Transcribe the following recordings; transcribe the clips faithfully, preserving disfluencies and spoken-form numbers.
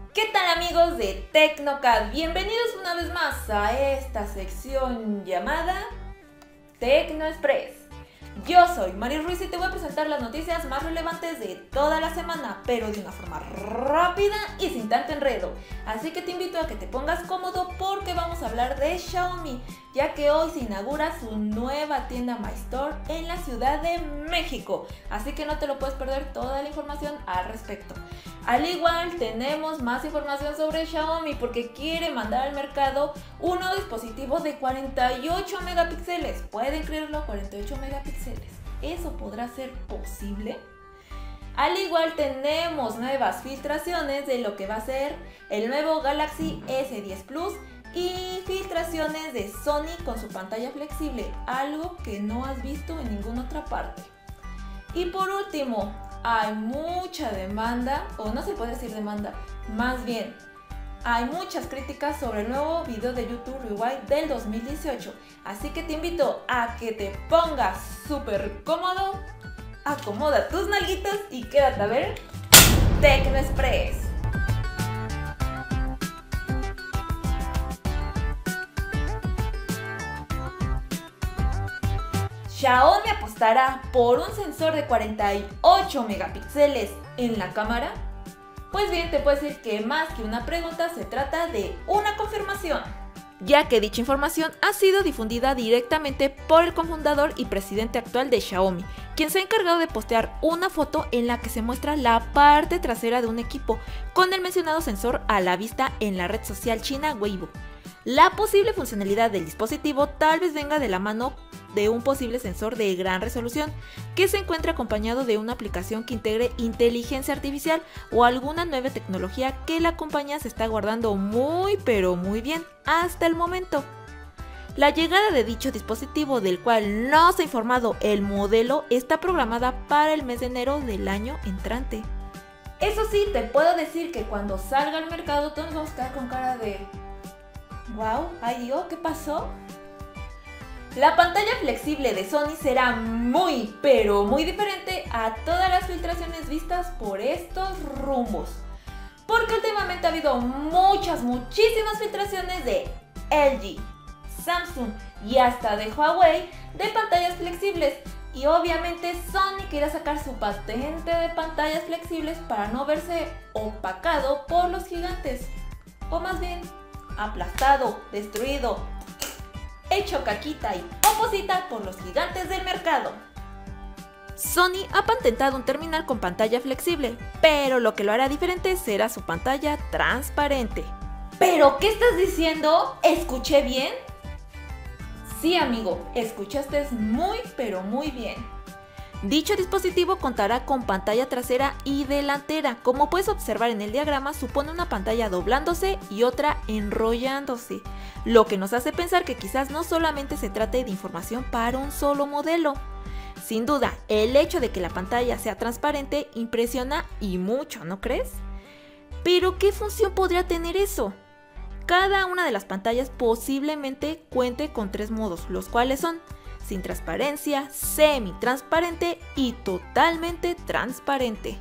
¿Qué tal amigos de Tecnocad? Bienvenidos una vez más a esta sección llamada Tecno Express. Yo soy Mari Ruiz y te voy a presentar las noticias más relevantes de toda la semana, pero de una forma rápida y sin tanto enredo. Así que te invito a que te pongas cómodo porque vamos a hablar de Xiaomi, ya que hoy se inaugura su nueva tienda My Store en la Ciudad de México. Así que no te lo puedes perder toda la información al respecto. Al igual tenemos más información sobre Xiaomi porque quiere mandar al mercado un nuevo dispositivo de cuarenta y ocho megapíxeles. ¿Pueden creerlo? cuarenta y ocho megapíxeles. ¿Eso podrá ser posible? Al igual tenemos nuevas filtraciones de lo que va a ser el nuevo Galaxy S diez Plus y filtraciones de Sony con su pantalla flexible, algo que no has visto en ninguna otra parte. Y por último, hay mucha demanda, o no se puede decir demanda, más bien hay muchas críticas sobre el nuevo video de YouTube Rewind del dos mil dieciocho. Así que te invito a que te pongas súper cómodo, acomoda tus nalguitas y quédate a ver Tecno Express. Xiaomi apostará por un sensor de cuarenta y ocho megapíxeles en la cámara. Pues bien, te puedo decir que más que una pregunta se trata de una confirmación, ya que dicha información ha sido difundida directamente por el cofundador y presidente actual de Xiaomi, quien se ha encargado de postear una foto en la que se muestra la parte trasera de un equipo con el mencionado sensor a la vista en la red social china Weibo. La posible funcionalidad del dispositivo tal vez venga de la mano de un posible sensor de gran resolución que se encuentra acompañado de una aplicación que integre inteligencia artificial o alguna nueva tecnología que la compañía se está guardando muy pero muy bien hasta el momento. La llegada de dicho dispositivo, del cual no se ha informado el modelo, está programada para el mes de enero del año entrante. Eso sí, te puedo decir que cuando salga al mercado todos vamos a quedar con cara de wow, ay Dios, ¿qué pasó? La pantalla flexible de Sony será muy, pero muy diferente a todas las filtraciones vistas por estos rumbos. Porque últimamente ha habido muchas, muchísimas filtraciones de L G, Samsung y hasta de Huawei de pantallas flexibles. Y obviamente Sony quiere sacar su patente de pantallas flexibles para no verse opacado por los gigantes. O más bien, aplastado, destruido, hecho caquita y oposita por los gigantes del mercado. Sony ha patentado un terminal con pantalla flexible, pero lo que lo hará diferente será su pantalla transparente. ¿Pero qué estás diciendo? ¿Escuché bien? Sí, amigo, escuchaste muy pero muy bien. Dicho dispositivo contará con pantalla trasera y delantera. Como puedes observar en el diagrama, supone una pantalla doblándose y otra enrollándose, lo que nos hace pensar que quizás no solamente se trate de información para un solo modelo. Sin duda, el hecho de que la pantalla sea transparente impresiona y mucho, ¿no crees? Pero ¿qué función podría tener eso? Cada una de las pantallas posiblemente cuente con tres modos, los cuales son sin transparencia, semi-transparente y totalmente transparente.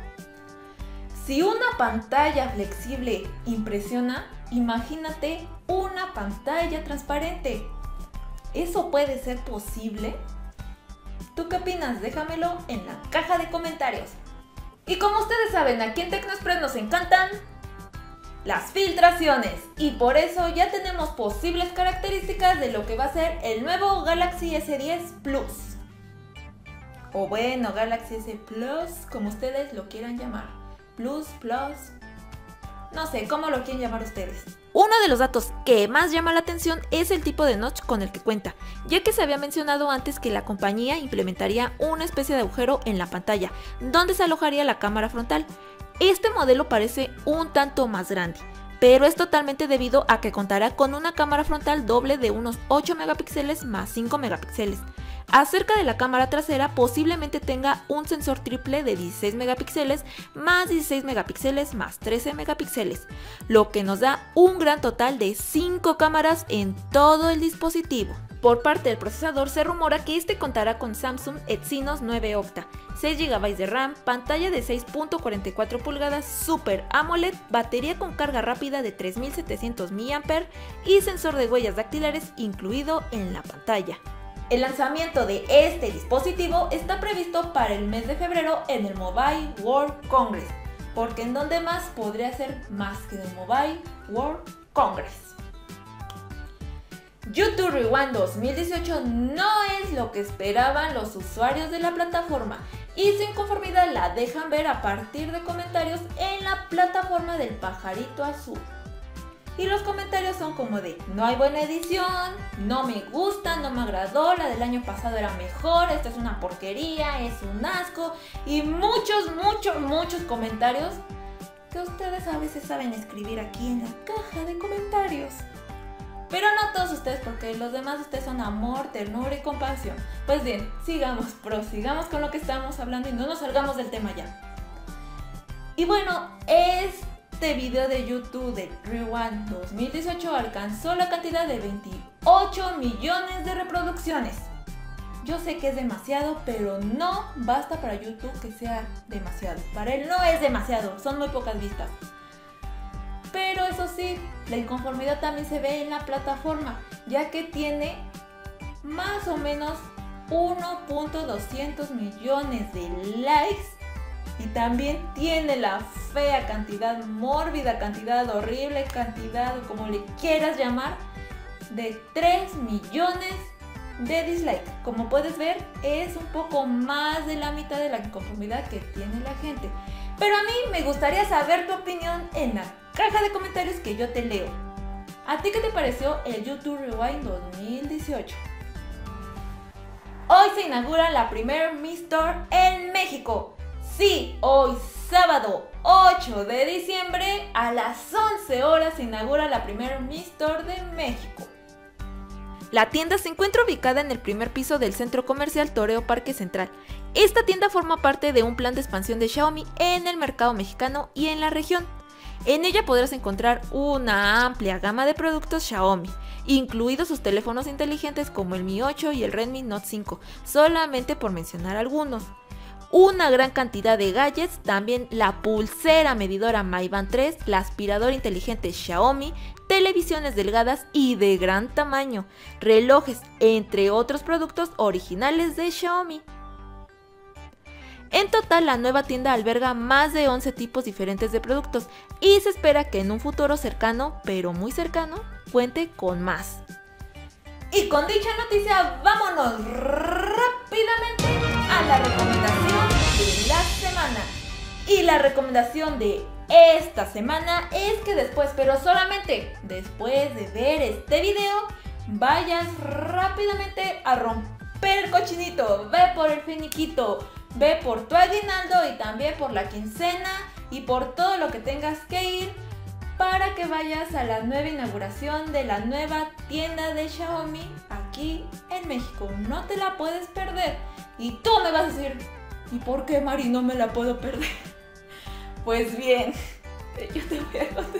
Si una pantalla flexible impresiona, imagínate una pantalla transparente. ¿Eso puede ser posible? ¿Tú qué opinas? Déjamelo en la caja de comentarios. Y como ustedes saben, aquí en Tecno Express nos encantan las filtraciones, y por eso ya tenemos posibles características de lo que va a ser el nuevo Galaxy S diez Plus. O bueno, Galaxy S Plus, como ustedes lo quieran llamar. Plus, Plus, no sé, ¿cómo lo quieren llamar ustedes? Uno de los datos que más llama la atención es el tipo de notch con el que cuenta, ya que se había mencionado antes que la compañía implementaría una especie de agujero en la pantalla, donde se alojaría la cámara frontal. Este modelo parece un tanto más grande, pero es totalmente debido a que contará con una cámara frontal doble de unos ocho megapíxeles más cinco megapíxeles. Acerca de la cámara trasera, posiblemente tenga un sensor triple de dieciséis megapíxeles más dieciséis megapíxeles más trece megapíxeles, lo que nos da un gran total de cinco cámaras en todo el dispositivo. Por parte del procesador se rumora que este contará con Samsung Exynos nueve Octa, seis gigabytes de RAM, pantalla de seis punto cuarenta y cuatro pulgadas Super AMOLED, batería con carga rápida de tres mil setecientos miliamperios hora y sensor de huellas dactilares incluido en la pantalla. El lanzamiento de este dispositivo está previsto para el mes de febrero en el Mobile World Congress, porque en donde más podría ser más que en el Mobile World Congress. YouTube Rewind dos mil dieciocho no es lo que esperaban los usuarios de la plataforma y su inconformidad la dejan ver a partir de comentarios en la plataforma del pajarito azul. Y los comentarios son como de: no hay buena edición, no me gusta, no me agradó, la del año pasado era mejor, esto es una porquería, es un asco, y muchos, muchos, muchos comentarios que ustedes a veces saben escribir aquí en la caja de comentarios. Pero no todos ustedes, porque los demás de ustedes son amor, ternura y compasión. Pues bien, sigamos, prosigamos con lo que estamos hablando y no nos salgamos del tema ya. Y bueno, este video de YouTube de Rewind dos mil dieciocho alcanzó la cantidad de veintiocho millones de reproducciones. Yo sé que es demasiado, pero no basta para YouTube que sea demasiado. Para él no es demasiado, son muy pocas vistas. Pero eso sí, la inconformidad también se ve en la plataforma, ya que tiene más o menos uno punto doscientos millones de likes y también tiene la fea cantidad, mórbida cantidad, horrible cantidad, como le quieras llamar, de tres millones de dislikes. Como puedes ver, es un poco más de la mitad de la inconformidad que tiene la gente. Pero a mí me gustaría saber tu opinión en la caja de comentarios que yo te leo. ¿A ti qué te pareció el YouTube Rewind dos mil dieciocho? Hoy se inaugura la primer Mi Store en México. Sí, hoy sábado ocho de diciembre a las once horas se inaugura la primer Mi Store de México. La tienda se encuentra ubicada en el primer piso del centro comercial Toreo Parque Central. Esta tienda forma parte de un plan de expansión de Xiaomi en el mercado mexicano y en la región. En ella podrás encontrar una amplia gama de productos Xiaomi, incluidos sus teléfonos inteligentes como el Mi ocho y el Redmi Note cinco, solamente por mencionar algunos. Una gran cantidad de gadgets, también la pulsera medidora Mi Band tres, la aspiradora inteligente Xiaomi, televisiones delgadas y de gran tamaño, relojes, entre otros productos originales de Xiaomi. En total, la nueva tienda alberga más de once tipos diferentes de productos y se espera que en un futuro cercano, pero muy cercano, cuente con más. Y con dicha noticia, vámonos rápidamente a la recomendación de la semana. Y la recomendación de esta semana es que después, pero solamente después de ver este video, vayas rápidamente a romper el cochinito, ve por el finiquito, ve por tu aguinaldo y también por la quincena y por todo lo que tengas que ir para que vayas a la nueva inauguración de la nueva tienda de Xiaomi aquí en México. No te la puedes perder. Y tú me vas a decir, ¿y por qué, Mari, no me la puedo perder? Pues bien, yo te voy a contar.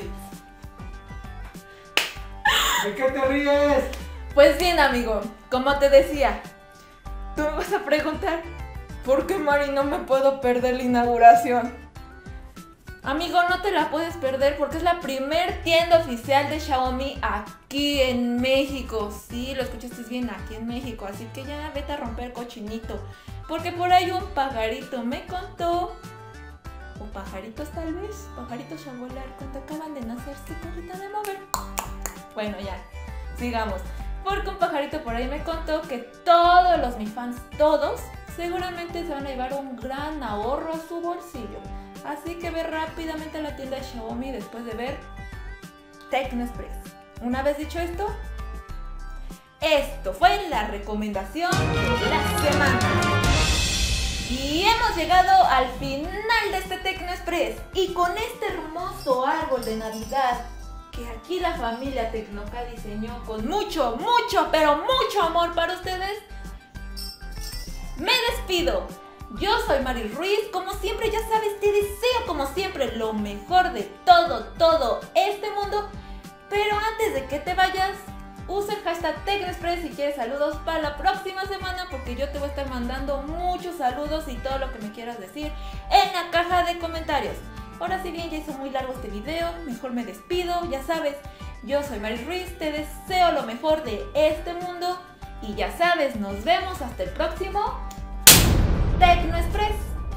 ¿De qué te ríes? Pues bien, amigo, como te decía, tú me vas a preguntar, ¿por qué, Mari, no me puedo perder la inauguración? Amigo, no te la puedes perder porque es la primer tienda oficial de Xiaomi aquí en México. Sí, lo escuchaste bien, aquí en México. Así que ya vete a romper cochinito. Porque por ahí un pajarito me contó, o pajaritos tal vez, pajaritos a volar cuando acaban de nacerse, colita de mover. Bueno, ya, sigamos. Porque un pajarito por ahí me contó que todos los Mi Fans, todos, seguramente se van a llevar un gran ahorro a su bolsillo. Así que ve rápidamente a la tienda de Xiaomi después de ver Tecnoexpress. Una vez dicho esto, esto fue la recomendación de la semana. Y hemos llegado al final de este Tecnoexpress. Y con este hermoso árbol de Navidad que aquí la familia Tecnoca diseñó con mucho, mucho, pero mucho amor para ustedes, me despido. Yo soy Mari Ruiz, como siempre ya sabes, te deseo como siempre lo mejor de todo, todo este mundo. Pero antes de que te vayas, usa el hashtag TecnoExpress si quieres saludos para la próxima semana, porque yo te voy a estar mandando muchos saludos y todo lo que me quieras decir en la caja de comentarios. Ahora si bien ya hizo muy largo este video, mejor me despido. Ya sabes, yo soy Mari Ruiz, te deseo lo mejor de este mundo y ya sabes, nos vemos hasta el próximo TecnoExpress.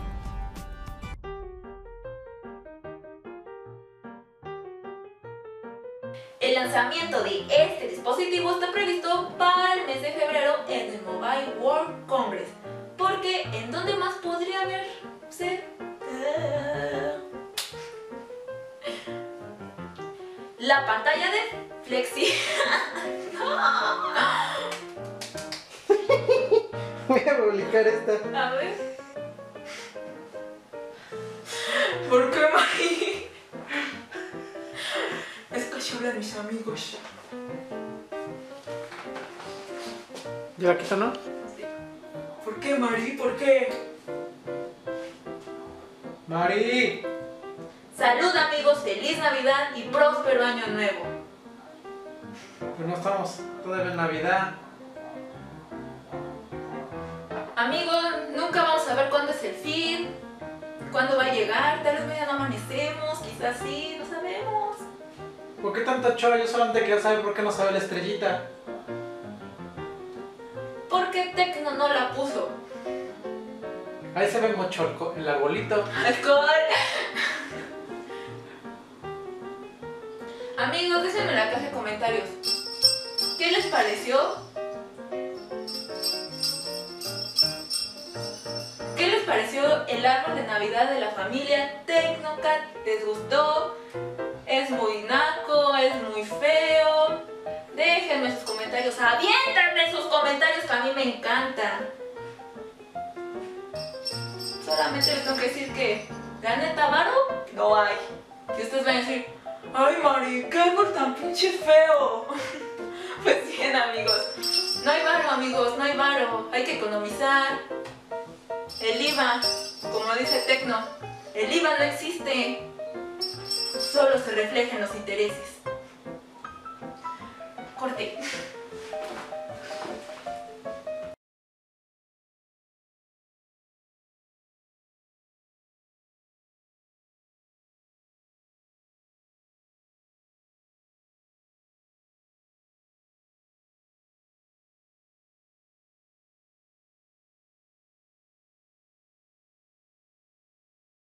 El lanzamiento de este dispositivo está previsto para el mes de febrero en el Mobile World Congress. Porque ¿en dónde más podría verse? La pantalla de Flexi. Voy a publicar esta. A ver. ¿Por qué, Mari? Es que así hablan mis amigos. ¿Ya la quito, no? Sí. ¿Por qué, Mari? ¿Por qué? ¡Mari! Salud, amigos, feliz Navidad y próspero año nuevo. Pues no estamos todavía en Navidad. Amigos, nunca vamos a ver cuándo es el fin, cuándo va a llegar, tal vez mañana no amanecemos, quizás sí, no sabemos. ¿Por qué tanta chora? Yo solamente quería saber por qué no sabe la estrellita. Porque Tecno no la puso. Ahí se ve mucho el, co- el arbolito. ¡Alcohol! Amigos, déjenme en la caja de comentarios. ¿Qué les pareció? ¿Qué les pareció el árbol de Navidad de la familia Tecnocat? ¿Les gustó? ¿Es muy naco? ¿Es muy feo? Déjenme sus comentarios. ¡Aviéntenme sus comentarios que a mí me encantan! Solamente les tengo que decir que la neta varo no hay. Y ustedes van a decir, ¡ay, Mari, qué árbol tan pinche feo! Pues bien, amigos, no hay varo, amigos, no hay varo. Hay que economizar. El I V A, como dice Tecno, el I V A no existe. Solo se refleja en los intereses. Corte.